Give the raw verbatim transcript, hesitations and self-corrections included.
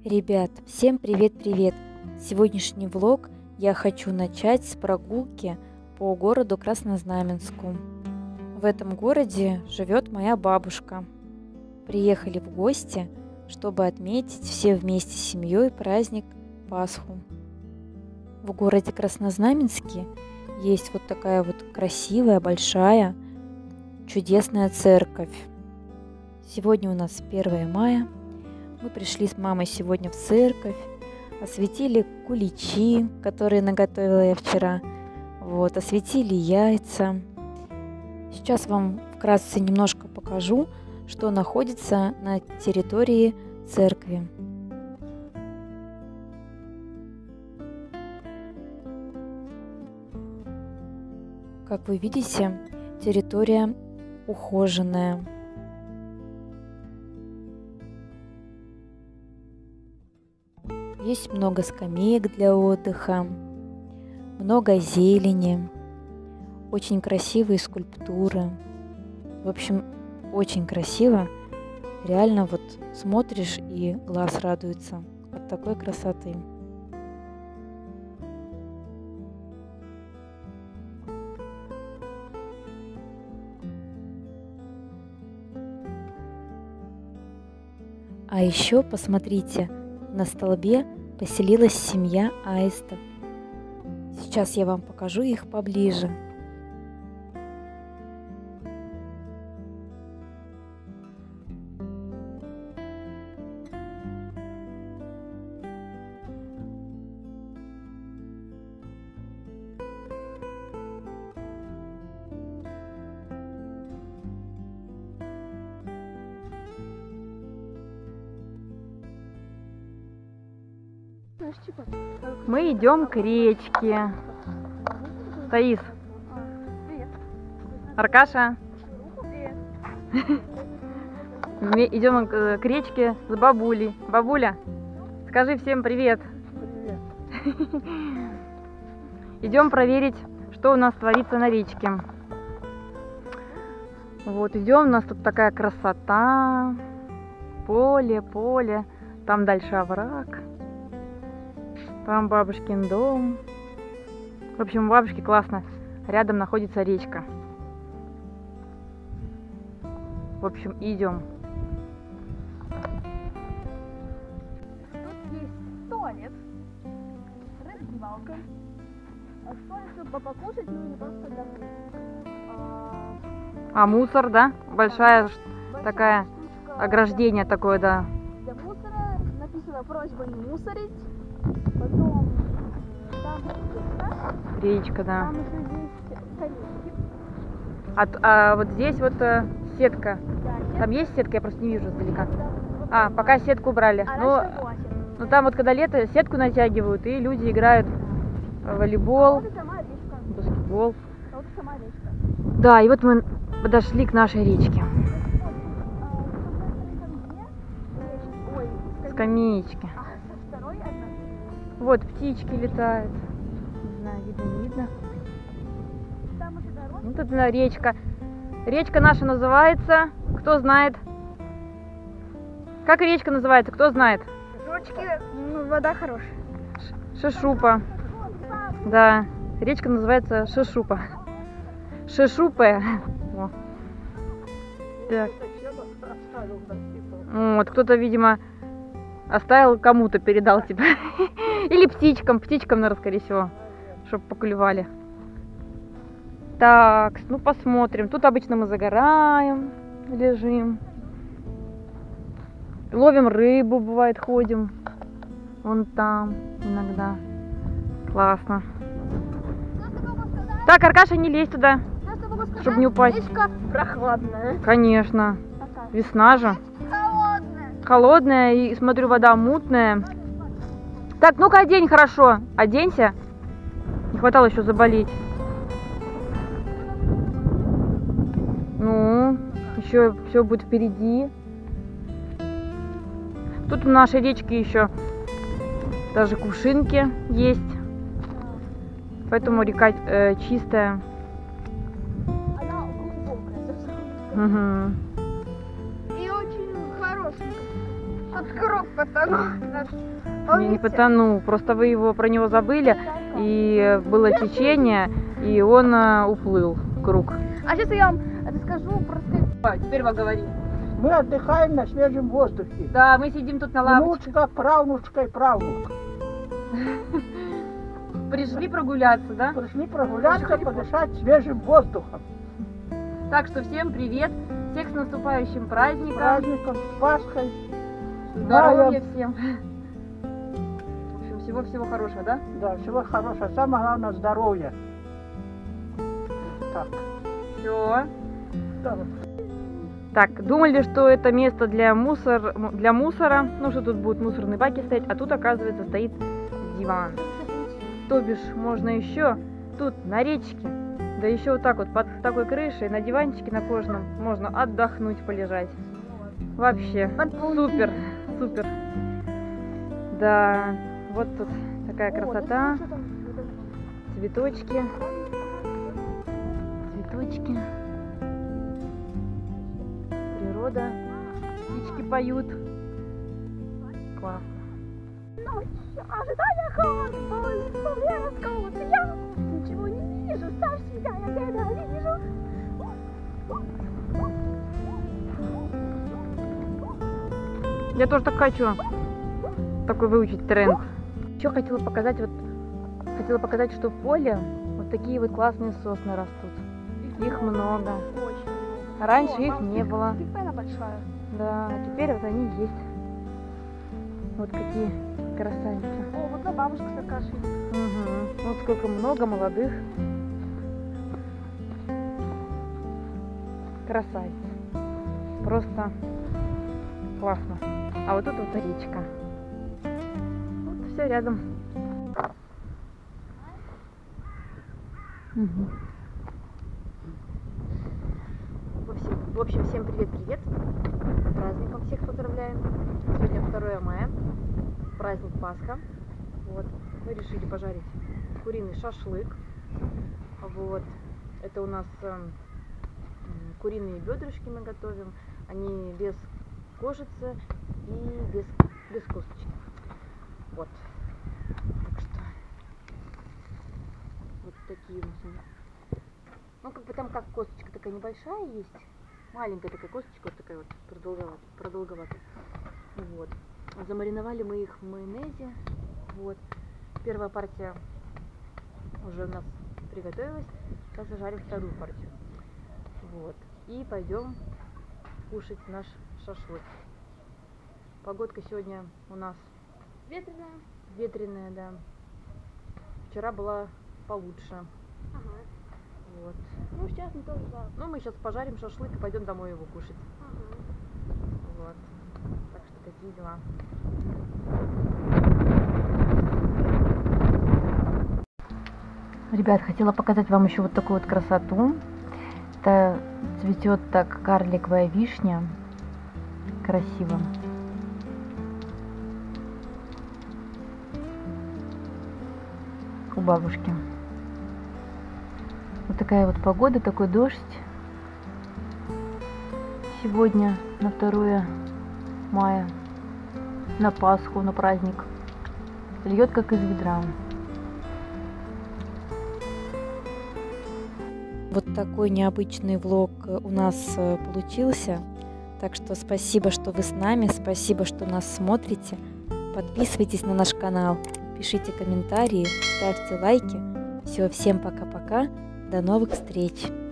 Ребят, всем привет-привет! Сегодняшний влог я хочу начать с прогулки по городу Краснознаменску. В этом городе живет моя бабушка. Приехали в гости, чтобы отметить все вместе с семьей праздник Пасху. В городе Краснознаменске есть вот такая вот красивая, большая, чудесная церковь. Сегодня у нас первое мая. Мы пришли с мамой сегодня в церковь, осветили куличи, которые наготовила я вчера, вот, осветили яйца. Сейчас вам вкратце немножко покажу, что находится на территории церкви. Как вы видите, территория ухоженная. Есть много скамеек для отдыха, много зелени, очень красивые скульптуры. В общем, очень красиво. Реально вот смотришь и глаз радуется от такой красоты. А еще посмотрите, на столбе поселилась семья аистов. Сейчас я вам покажу их поближе. Мы идем к речке. Таис. Привет. Аркаша. Привет. Мы идем к речке с бабулей. Бабуля, скажи всем привет. Привет. Идем проверить, что у нас творится на речке. Вот, идем, у нас тут такая красота. Поле, поле. Там дальше овраг. Там бабушкин дом. В общем, у бабушки классно. Рядом находится речка. В общем, идем. Тут есть туалет, раздевалка. А туалет, чтобы покушать, ну не просто домой. А, А мусор, да? Большая большая такая штучка ограждение такое, да. для мусора. Написано просьба не мусорить. Потом там речка. Речка, да. Там еще есть скамейки. А, т- а вот здесь вот э, сетка. Да, Там есть сетка, я просто не вижу издалека. да. А, пока сетку убрали. А Ну, раньше была сетка. ну там вот когда лето, сетку натягивают, и люди играют в волейбол, Вот и сама речка. баскетбол. Вот и сама речка. Да, и вот мы подошли к нашей речке. Ой, Скамеечки. а со второй одна. Вот птички летают. Не знаю, видно, не видно. Там уже дорога. Вот это речка. Речка наша называется, кто знает? Как речка называется, кто знает? Ручки, ну, вода хорошая. Шишупа. Да, речка называется Шишупа. Шишупая. О. Так. Вот, кто-то, видимо, оставил кому-то, передал типа. Или птичкам, птичкам, наверное, скорее всего, чтобы поклевали. Так, ну посмотрим. Тут обычно мы загораем, лежим. Ловим рыбу, бывает, ходим. Вон там иногда. Классно. Так, Аркаша, не лезь туда, чтобы не упасть. Речка прохладная. Конечно. Такая. Весна же. Холодная. Холодная и, смотрю, вода мутная. Так, ну-ка одень хорошо. Оденься. Не хватало еще заболеть. Ну, еще все будет впереди. Тут в нашей речке еще даже кувшинки есть. Поэтому река э, чистая. Она глубокая. Угу. И очень хорошенькая. Тут круг потонул. Не, не потонул, просто вы его про него забыли, и было течение, и он а, уплыл в круг. А сейчас я вам расскажу про скайп. Теперь вы говорите. Мы отдыхаем на свежем воздухе. Да, мы сидим тут на лавочке. Внучка, правнучка и правнук. Пришли прогуляться, да? Пришли прогуляться, подышать свежим воздухом. Так что всем привет, всех с наступающим праздником. Праздником, с Пасхой. Здоровья Маем. всем. В общем, всего-всего хорошего, да? Да, всего хорошего. Самое главное здоровье. Так. Все. Да. Так, думали, что это место для, мусор, для мусора, ну что тут будут мусорные баки стоять, а тут, оказывается, стоит диван. То бишь, можно еще тут на речке, да еще вот так вот под такой крышей, на диванчике на кожаном, можно отдохнуть, полежать. Вообще, супер, супер. Да, вот тут такая красота, цветочки, цветочки. Природа, птички поют. Классно. Ожидая холода, я расколоться, я ничего не вижу, ставь себя, я ненавижу. Я тоже так хочу. Такой выучить тренд. Еще хотела показать, вот хотела показать, что в поле вот такие вот классные сосны растут. Их много. Очень. Раньше О, их мама, не было. Бигбена большая. Да, а теперь вот они есть. Вот какие красавицы. О, вот на бабушка Сакаши. Угу. Вот сколько много молодых. Красавиц. Просто классно. А вот тут вот речка. Вот все рядом. Угу. В общем, в общем, всем привет-привет. С праздником всех поздравляем. Сегодня второе мая. Праздник Пасха. Вот. Мы решили пожарить куриный шашлык. Вот. Это у нас э, куриные бедрышки мы готовим. Они без кожицы и без, без косточки. Вот. Так что вот такие у нас они. Ну, как бы там как косточка такая небольшая есть. Маленькая такая косточка, вот такая вот продолговатая. продолговатая. Вот. Замариновали мы их в майонезе. Вот. Первая партия уже у нас приготовилась. Сейчас зажарим вторую партию. Вот. И пойдем кушать наш шашлык. Погодка сегодня у нас Ветреная. ветреная, да. Вчера была получше. Ага. Вот. Ну, сейчас мы тоже, да. Ну, мы сейчас пожарим шашлык и пойдем домой его кушать. Ага. Вот. Так что такие дела. Ребят, хотела показать вам еще вот такую вот красоту. Это цветет так карликовая вишня. Красиво. У бабушки. Вот такая вот погода, такой дождь. Сегодня на второе мая, на Пасху, на праздник. Льет как из ведра. Вот такой необычный влог у нас получился. Так что спасибо, что вы с нами, спасибо, что нас смотрите. Подписывайтесь на наш канал, пишите комментарии, ставьте лайки. Все, всем пока-пока, до новых встреч!